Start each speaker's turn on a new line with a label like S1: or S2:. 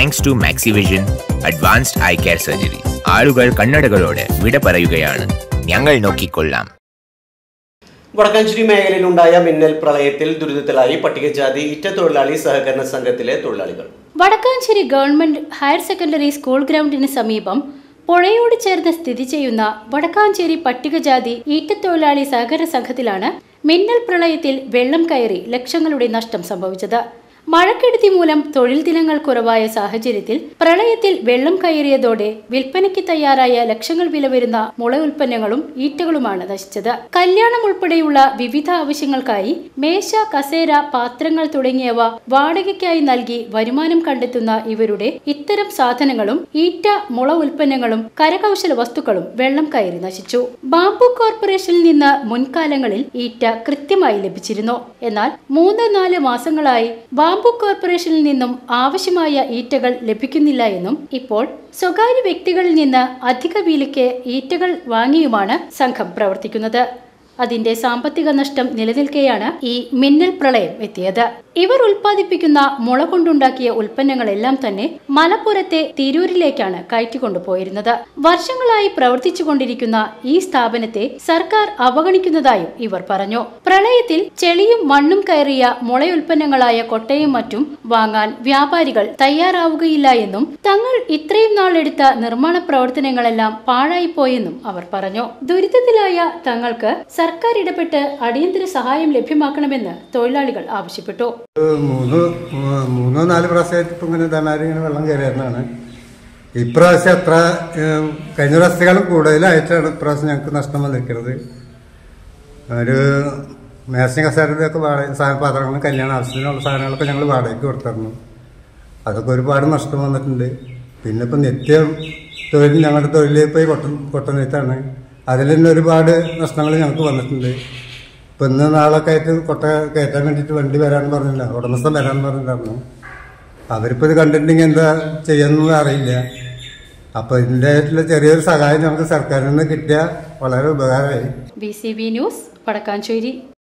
S1: Thanks to Maxivision advanced eye care surgery ആളുകൾ കണ്ണടകളോട് വിട പറയുകയാണ്. ഞങ്ങൾ നോക്കിക്കൊള്ളാം.
S2: വടക്കാഞ്ചേരി മേഖലയിലുണ്ടായ മിന്നൽ പ്രളയത്തിൽ ദുരിതത്തിലായി പട്ടികജാതി ഇറ്റത്തൊഴിലാളി സഹകരണ സംഘത്തിലെ തൊഴിലാളികൾ.
S3: Vadakkanchery government higher secondary school ഗ്രൗണ്ടിന് സമീപം പുഴയോട് ചേർന്ന് സ്ഥിതി ചെയ്യുന്ന വടക്കാഞ്ചേരി പട്ടികജാതി ഈറ്റത്തൊഴിലാളി സഹകരണ സംഘത്തിലാണ് മിന്നൽ പ്രളയത്തിൽ വെള്ളം കയറി ലക്ഷങ്ങളുടെ നഷ്ടം സംഭവിച്ചത്. മഴക്കെടുതി മൂലം തൊഴിൽ ദിനങ്ങൾ കുറവായ സാഹചര്യത്തിൽ പ്രളയത്തിൽ വെള്ളം കയറിയതോടെ വിൽപ്പനയ്ക്ക് തയ്യാറായ ലക്ഷങ്ങൾ വില വരുന്ന മുള ഉൽപ്പന്നങ്ങളും ഈറ്റകളുമാണ് നശിച്ചത്. കല്യാണം ഉൾപ്പെടെയുള്ള വിവിധ ആവശ്യങ്ങൾക്കായി മേശ, കസേര, പാത്രങ്ങൾ തുടങ്ങിയവ വാടകയ്ക്കായി നൽകി വരുമാനം കണ്ടെത്തുന്ന ഇവരുടെ ഇത്തരം സാധനങ്ങളും ഈറ്റ, മുള ഉൽപ്പന്നങ്ങളും കരകൗശല വസ്തുക്കളും വെള്ളം കയറി നശിച്ചു. ബാംബു കോർപ്പറേഷനിൽ നിന്ന് മുൻകാലങ്ങളിൽ ഈറ്റ കൃത്യമായി ലഭിച്ചിരുന്നു. എന്നാൽ 3-4 മാസങ്ങളായി ബാംബു കോർപ്പറേഷനിൽ നിന്നും ആവശ്യമായ ഈറ്റകൾ ലഭിക്കുന്നില്ല എന്നും ഇപ്പോൾ സ്വകാര്യ വ്യക്തികളിൽ നിന്ന് അധിക വിലയ്ക്ക് ഈറ്റകൾ വാങ്ങിയുമാണ് സംഘം പ്രവർത്തിക്കുന്നത്. അതിന്റെ സാമ്പത്തിക നഷ്ടം നിലനിൽക്കെയാണ് ഈ മിന്നൽ പ്രളയം എത്തിയത്. ഇവർ ഉൽപ്പാദിപ്പിക്കുന്ന മുള കൊണ്ടുണ്ടാക്കിയ ഉൽപ്പന്നങ്ങളെല്ലാം തന്നെ മലപ്പുറത്തെ തിരൂരിലേക്കാണ് കയറ്റിക്കൊണ്ടുപോയിരുന്നത്. വർഷങ്ങളായി പ്രവർത്തിച്ചുകൊണ്ടിരിക്കുന്ന ഈ സ്ഥാപനത്തെ സർക്കാർ അവഗണിക്കുന്നതായും ഇവർ പറഞ്ഞു. പ്രളയത്തിൽ ചെളിയും മണ്ണും കയറിയ മുളയുൽപ്പന്നങ്ങളായ കൊട്ടയും മറ്റും വാങ്ങാൻ വ്യാപാരികൾ തയ്യാറാവുകയില്ല എന്നും തങ്ങൾ ഇത്രയും നാളെടുത്ത നിർമ്മാണ പ്രവർത്തനങ്ങളെല്ലാം പാഴായിപ്പോയെന്നും അവർ പറഞ്ഞു. ദുരിതത്തിലായ തങ്ങൾക്ക് സർക്കാർ ഇടപെട്ട് അടിയന്തര സഹായം ലഭ്യമാക്കണമെന്ന് തൊഴിലാളികൾ ആവശ്യപ്പെട്ടു.
S4: 3-4 പ്രാവശ്യമായിട്ട് ഇപ്പം ഇങ്ങനെ വെള്ളം കയറിയിരുന്നതാണ്. ഇപ്രാവശ്യം അത്ര കഴിഞ്ഞ പ്രാവശ്യത്തേക്കാളും കൂടുതലായിട്ടാണ് ഇപ്രാവശ്യം ഞങ്ങൾക്ക് നഷ്ടം വന്നിരിക്കുന്നത്. ഒരു മേശയും കസേരയൊക്കെ പാത്രങ്ങളും കല്യാണ ആവശ്യത്തിനുള്ള സാധനങ്ങളൊക്കെ ഞങ്ങൾ വാടകയ്ക്ക് കൊടുത്തിരുന്നു. അതൊക്കെ ഒരുപാട് നഷ്ടം വന്നിട്ടുണ്ട്. പിന്നെ ഇപ്പം നിത്യം തൊഴിൽ ഞങ്ങളുടെ തൊഴിലിൽ പോയി കൊട്ടനെത്താണ്. അതിൽ തന്നെ ഒരുപാട് നഷ്ടങ്ങൾ ഞങ്ങൾക്ക് വന്നിട്ടുണ്ട്. ഇപ്പം ഇന്ന് നാളൊക്കെ ആയിട്ട് കൊട്ട കയറ്റാൻ വേണ്ടിയിട്ട് വണ്ടി വരാൻ പറഞ്ഞില്ല, ഉടമസ്ഥൻ വരാൻ പറഞ്ഞിട്ടുണ്ടായിരുന്നു. അവരിപ്പോൾ ഇത് കണ്ടിട്ടുണ്ടെങ്കിൽ എന്താ ചെയ്യുന്നത് അറിയില്ല. അപ്പോൾ ഇതിൻ്റെ ആയിട്ടുള്ള ചെറിയൊരു സഹായം ഞങ്ങൾക്ക് സർക്കാരിൽ നിന്ന് കിട്ടിയാൽ വളരെ ഉപകാരമായി.
S3: BCB news, Vadakkanchery.